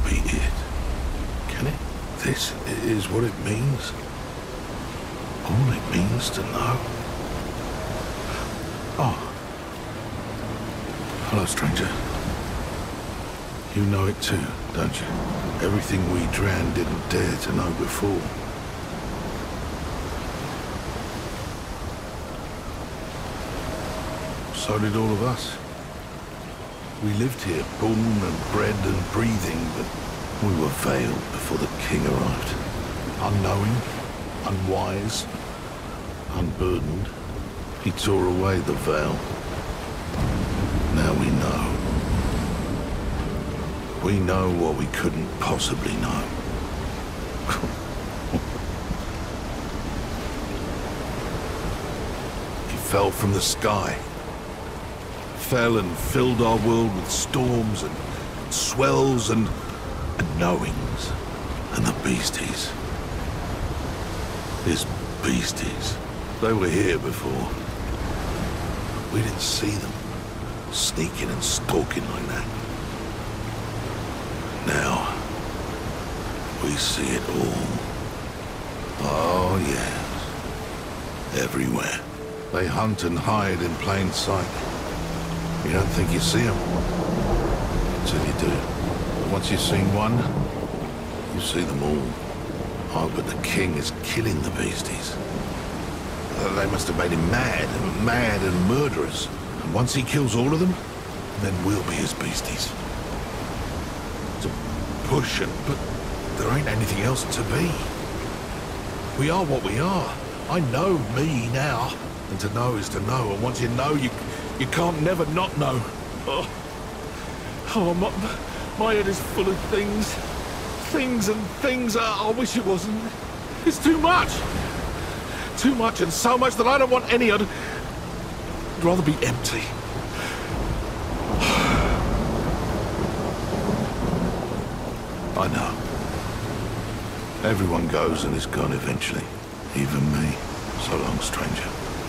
be it. Can it? This is what it means. All it means to know. Oh. Hello, stranger. You know it too, don't you? Everything we Dran didn't dare to know before. So did all of us. We lived here, born and bred and breathing, but we were veiled before the king arrived. Unknowing, unwise, unburdened, he tore away the veil. Now we know. We know what we couldn't possibly know. He fell from the sky. Fell and filled our world with storms and swells and knowings. And the beasties. His beasties. They were here before. We didn't see them. Sneaking and stalking like that. Now, we see it all. Oh, yes. Everywhere. They hunt and hide in plain sight. You don't think you see them, until you do. But once you've seen one, you see them all. Oh, but the king is killing the beasties. They must have made him mad and murderous. And once he kills all of them, then we'll be his beasties. To push and... but there ain't anything else to be. We are what we are. I know me now. And to know is to know. And once you know, you can't never not know. My head is full of things. Things and things. I wish it wasn't. It's too much. Too much and so much that I don't want any other. I'd rather be empty. I know. Everyone goes and is gone eventually. Even me. So long, stranger.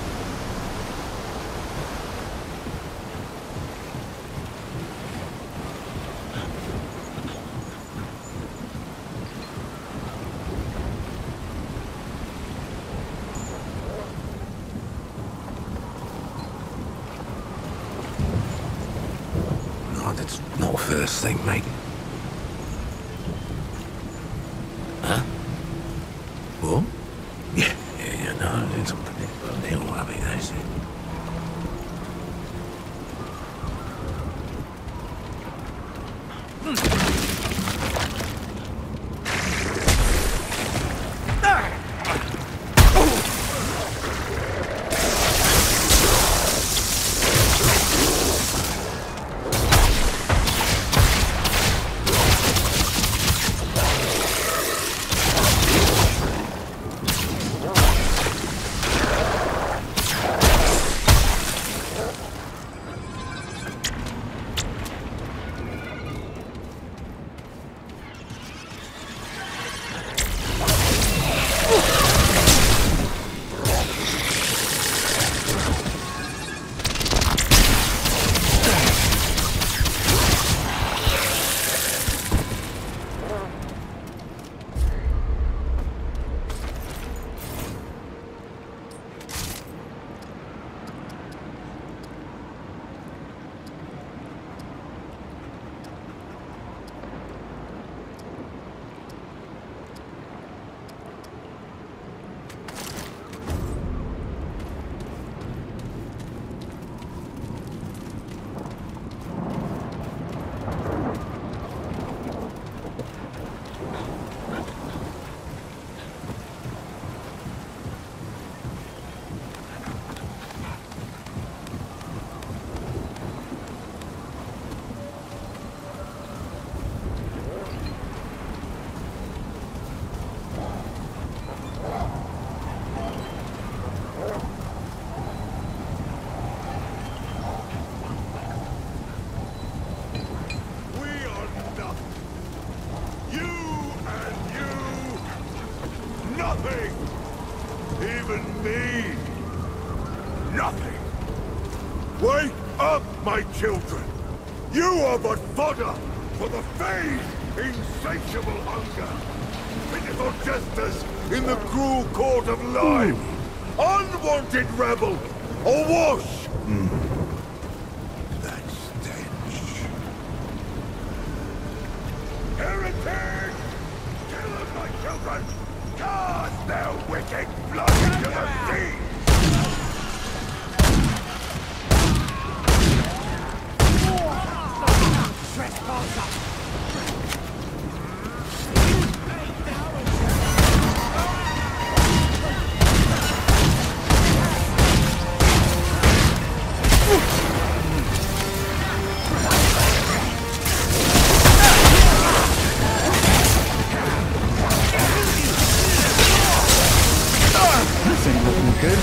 That's not a first thing, mate. Huh? What? Yeah, no, it's a little happy, that's it. Even me. Nothing. Wake up, my children. You are but fodder for the Fade. Insatiable hunger. Pitiful jesters in the cruel court of life. Unwanted rebel. Awash! That stench. Heretic! Kill my children! Cast their wicked blood into the sea! Trespasser! This ain't looking good.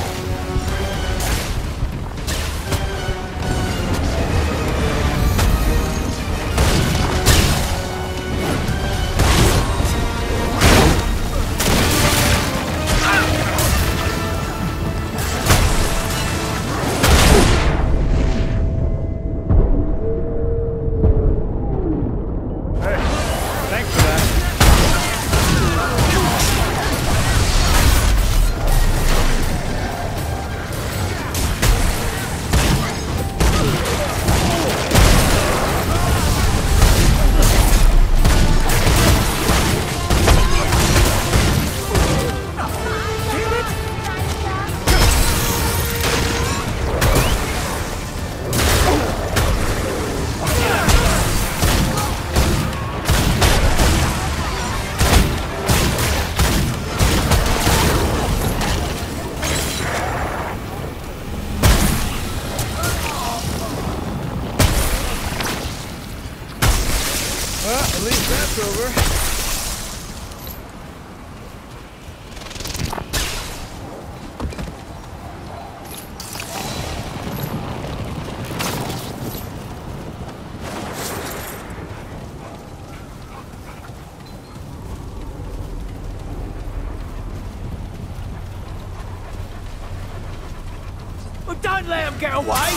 Well, at least that's over. Well, don't let him get away!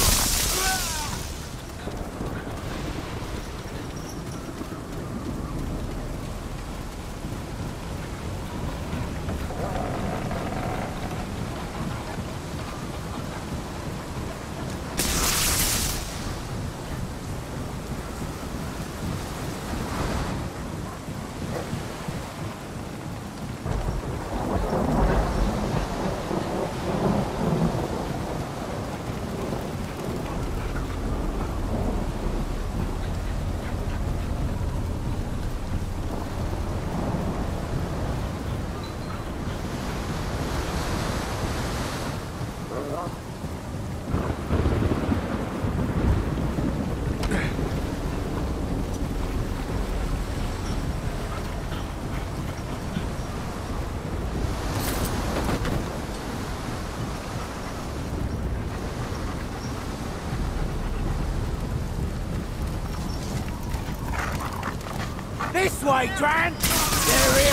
This way, Tran! There we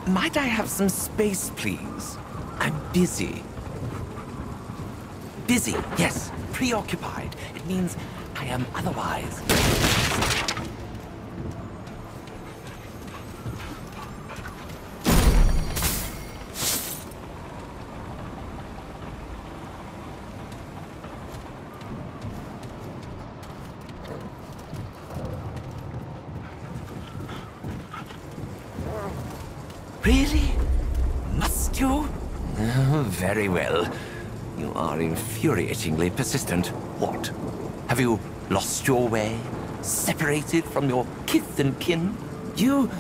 Might I have some space, please? I'm busy. Busy, yes. Preoccupied. It means I am otherwise. Really? Must you? Oh, very well. You are infuriatingly persistent. What? Have you lost your way? Separated from your kith and kin? You...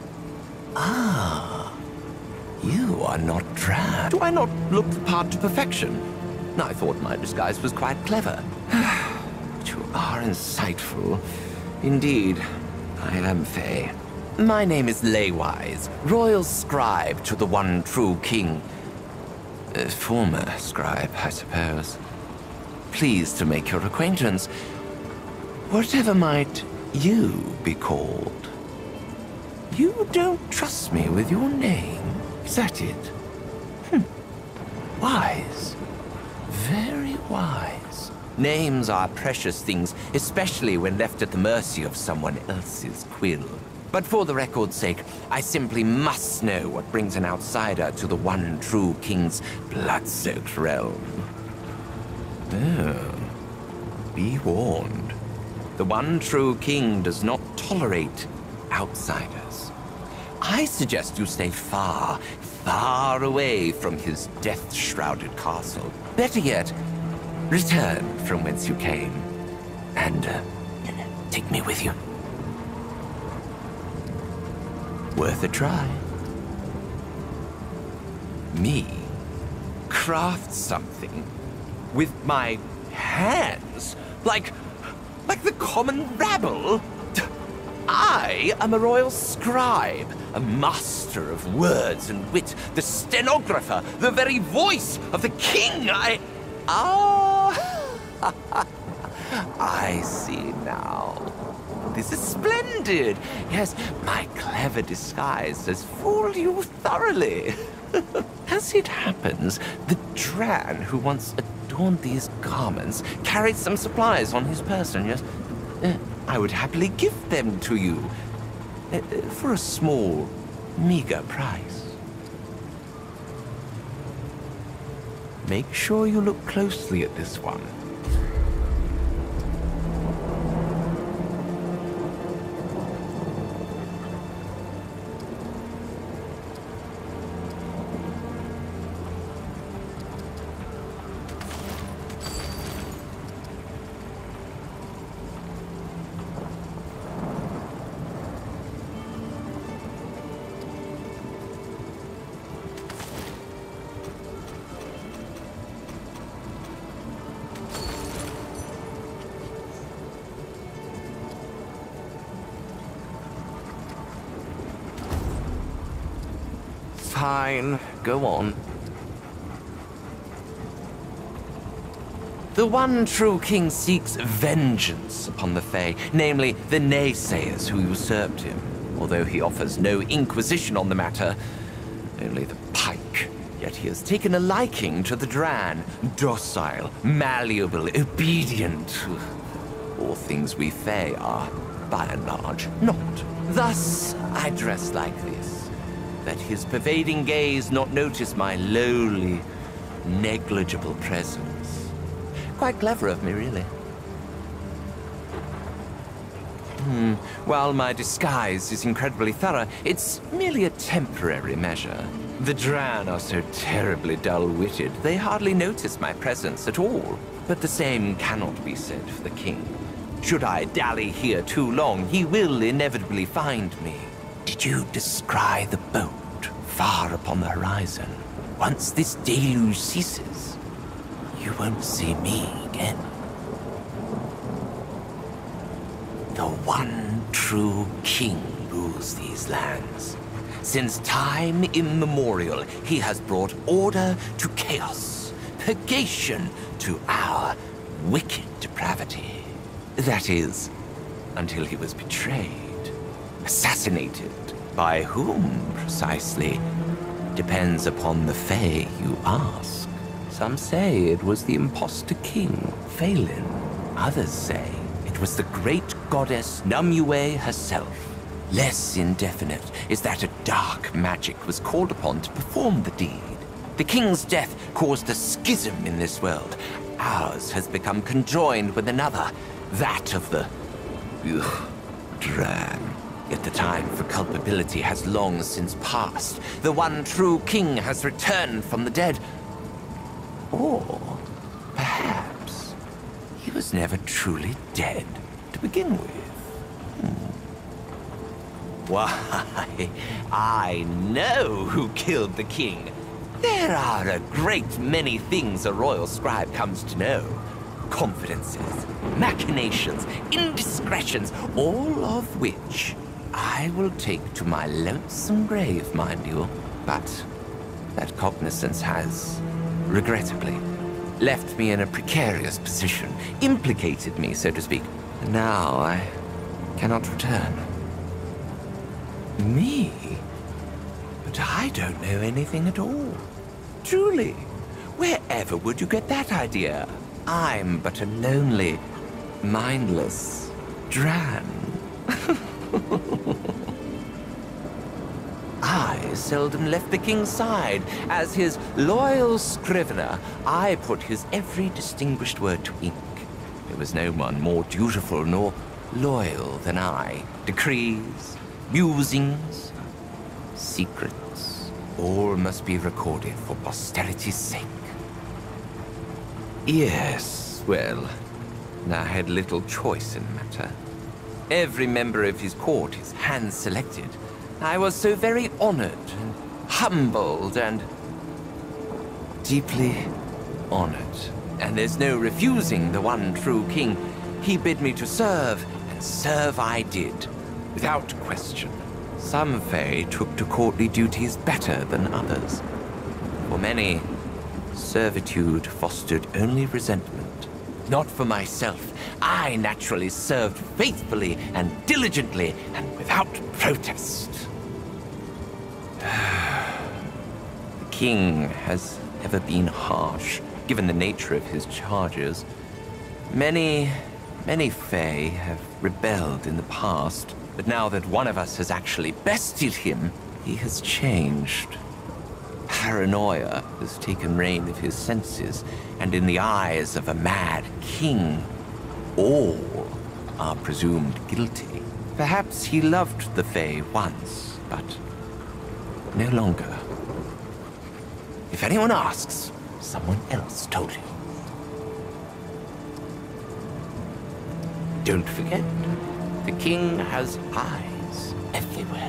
Ah. You are not Dran. Do I not look the part to perfection? I thought my disguise was quite clever. But you are insightful. Indeed, I am Faye. My name is Leywise, royal scribe to the one true king. Former scribe, I suppose. Pleased to make your acquaintance. Whatever might you be called? You don't trust me with your name, is that it? Wise. Very wise. Names are precious things, especially when left at the mercy of someone else's quill. But for the record's sake, I simply must know what brings an outsider to the one true king's blood-soaked realm. Oh. Be warned. The one true king does not tolerate outsiders. I suggest you stay far, far away from his death-shrouded castle. Better yet, return from whence you came. And take me with you. Worth a try. Me? Craft something? With my hands? Like the common rabble? I am a royal scribe, a master of words and wit, the stenographer, the very voice of the king. I see now. This is splendid. Yes, my clever disguise has fooled you thoroughly. As it happens, the Dran who once adorned these garments carried some supplies on his person. Yes, I would happily give them to you for a small, meager price. Make sure you look closely at this one. Fine, go on. The one true king seeks vengeance upon the Fae, namely the naysayers who usurped him, although he offers no inquisition on the matter, only the pike. Yet he has taken a liking to the Dran, docile, malleable, obedient. All things we Fae are, by and large, not. Thus, I dress like this. That his pervading gaze not notice my lowly, negligible presence. Quite clever of me, really. While my disguise is incredibly thorough, it's merely a temporary measure. The Dran are so terribly dull-witted, they hardly notice my presence at all. But the same cannot be said for the king. Should I dally here too long, he will inevitably find me. Did you descry the boat far upon the horizon? Once this deluge ceases, you won't see me again. The one true king rules these lands. Since time immemorial, he has brought order to chaos, purgation to our wicked depravity. That is, until he was betrayed. Assassinated. By whom, precisely, Depends upon the Fae you ask. Some say it was the imposter king, Phelan. Others say it was the great goddess Numue herself. Less indefinite is that a dark magic was called upon to perform the deed. The king's death caused a schism in this world. Ours has become conjoined with another, that of the Dran. Yet the time for culpability has long since passed. The one true king has returned from the dead. Or perhaps he was never truly dead to begin with. Why, I know who killed the king. There are a great many things a royal scribe comes to know. Confidences, machinations, indiscretions, all of which I will take to my lonesome grave, mind you. But that cognizance has, regrettably, left me in a precarious position, implicated me, so to speak. And now I cannot return. Me? But I don't know anything at all. Truly. Wherever would you get that idea? I'm but a lonely, mindless Dran. I seldom left the king's side. As his loyal scrivener, I put his every distinguished word to ink. There was no one more dutiful nor loyal than I. Decrees, musings, secrets, all must be recorded for posterity's sake. Yes, well, I had little choice in the matter. Every member of his court is hand-selected. I was so very honored and humbled and deeply honored. And there's no refusing the one true king. He bid me to serve, and serve I did, without question. Some Fae took to courtly duties better than others. For many, servitude fostered only resentment. Not for myself. I naturally served faithfully and diligently and without protest. The king has ever been harsh, given the nature of his charges. Many Fae have rebelled in the past, but now that one of us has actually bested him, he has changed. Paranoia has taken reign of his senses, and in the eyes of a mad king, all are presumed guilty. Perhaps he loved the Fae once, but no longer. If anyone asks, someone else told you. Don't forget, the king has eyes everywhere.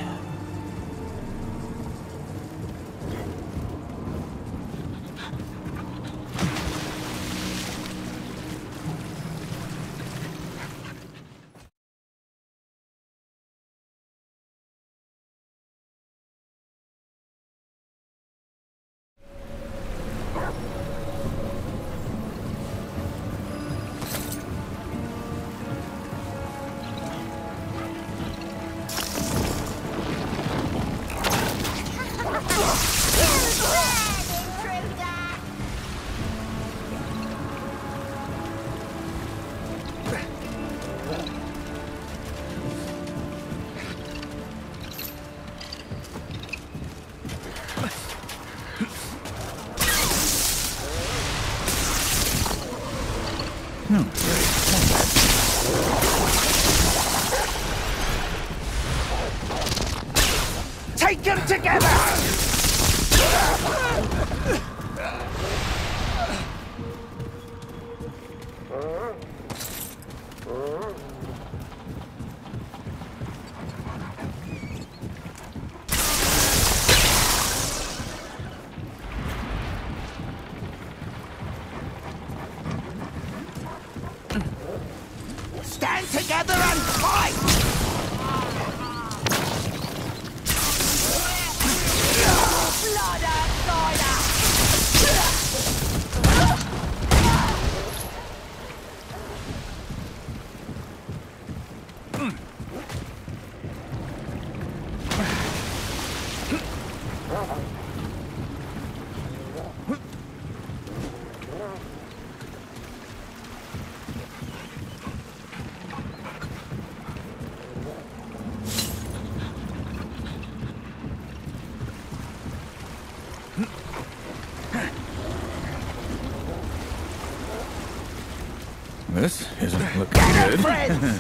Take them together! Stand together and fight! This isn't looking good. Friends!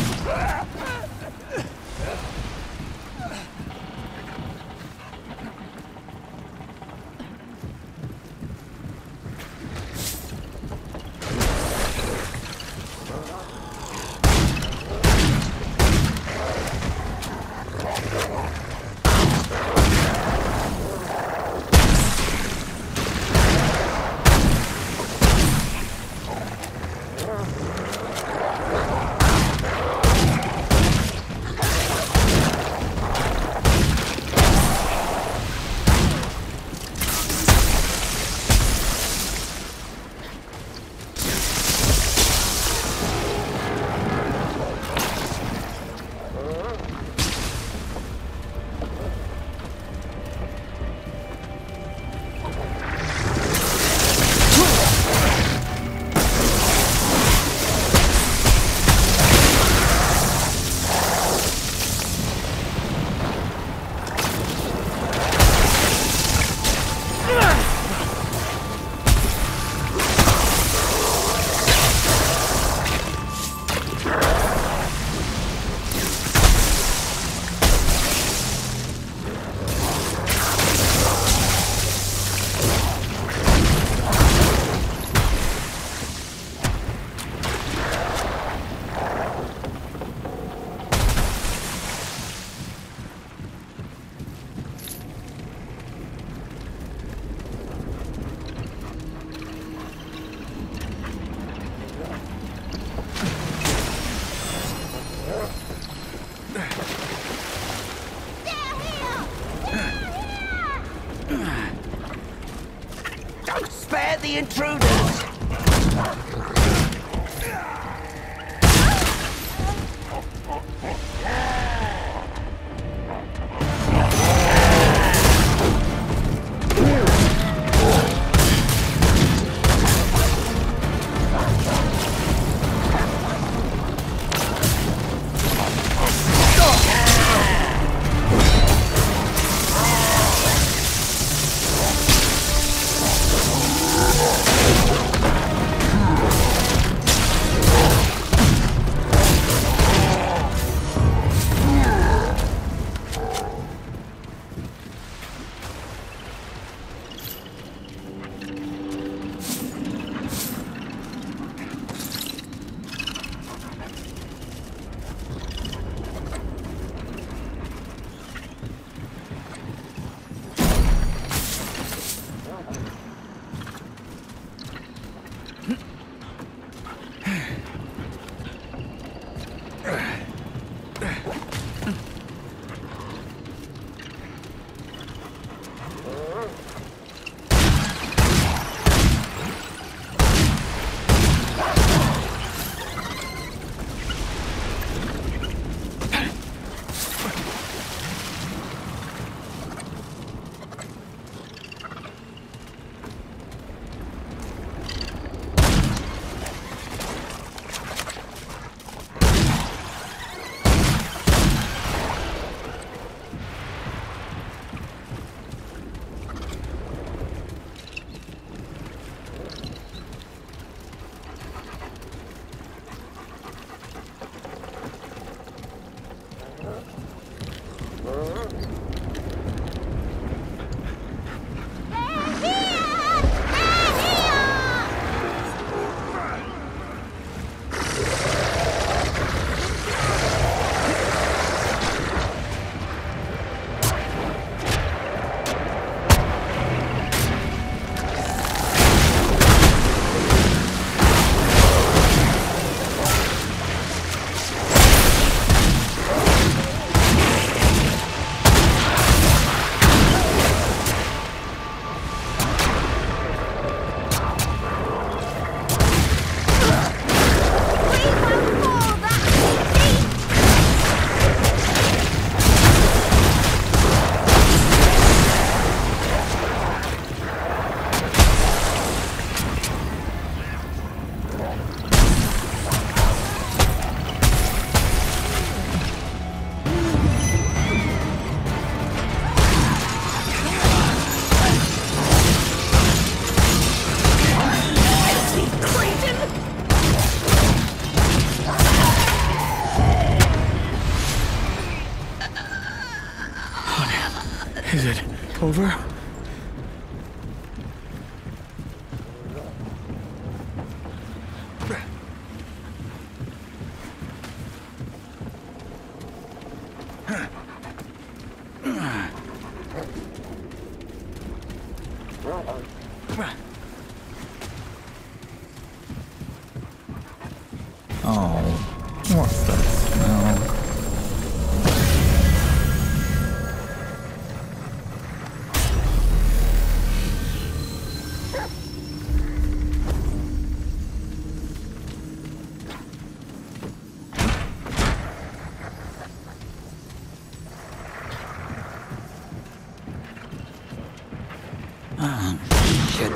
Spare the intruders! over? Oh, what's that smell? Shit.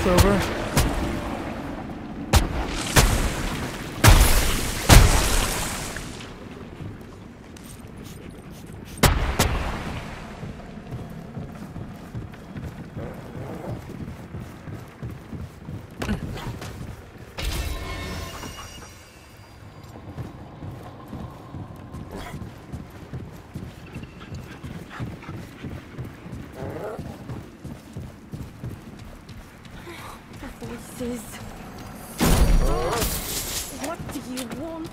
over. Voices. What do you want?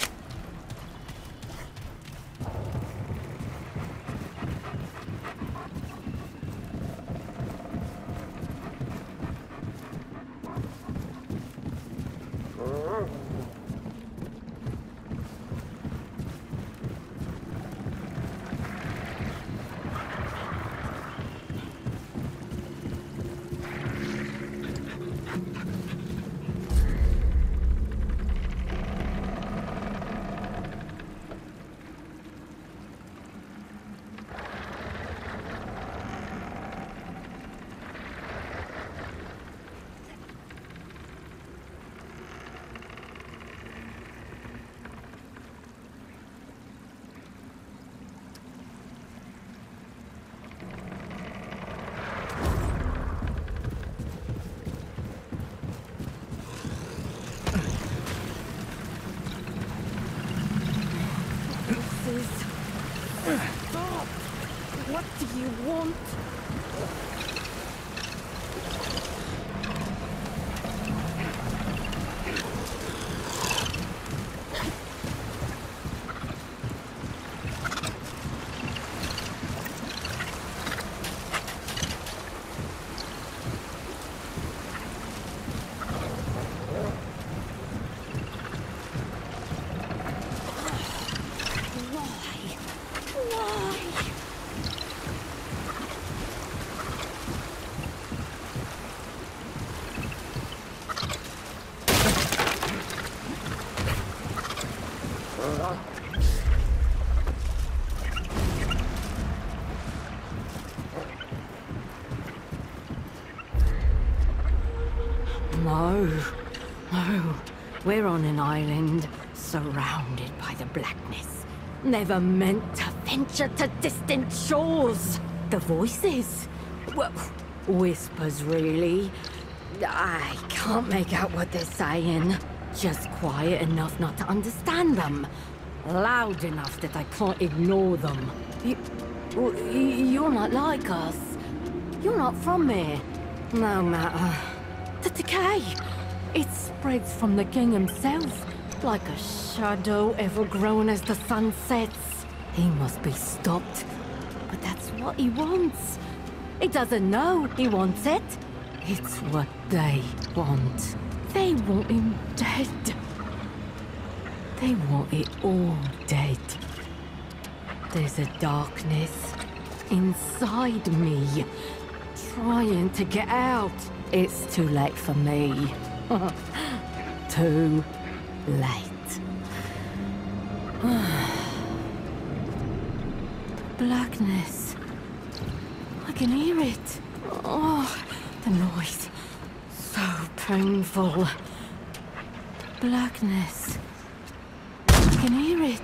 Stop! What do you want? No. We're on an island, surrounded by the blackness. Never meant to venture to distant shores. The voices? Well, whispers, really. I can't make out what they're saying. Just quiet enough not to understand them. Loud enough that I can't ignore them. You're not like us. You're not from here. No matter. The decay. It spreads from the king himself, like a shadow ever growing as the sun sets. He must be stopped. But that's what he wants. He doesn't know he wants it. It's what they want. They want him dead. They want it all dead. There's a darkness inside me, trying to get out. It's too late for me. Too late. Blackness. I can hear it. Oh, the noise. So painful. Blackness. I can hear it.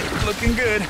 Looking good.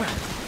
Well,